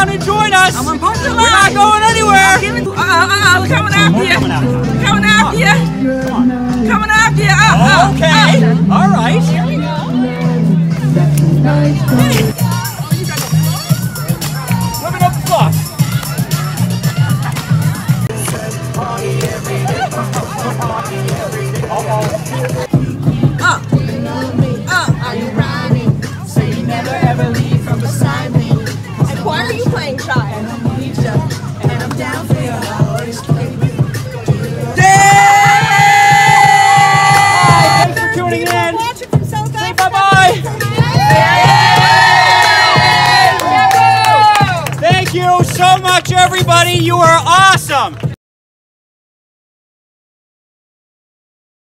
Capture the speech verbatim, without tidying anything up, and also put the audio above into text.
down and join us. I'm on post line. We're not going anywhere. Uh, uh, uh, coming after you. Coming after you. Coming after you. Uh, uh, Okay. uh. All right. Here we go. Swimming up the bus. Uh, uh, are you riding? So you never ever leave from beside me. And why are you playing shy? And I need you, and I'm down for you. Always play with you. Thanks for tuning in. Watch it from South Say Africa. bye-bye. Thank you so much, everybody. You are awesome.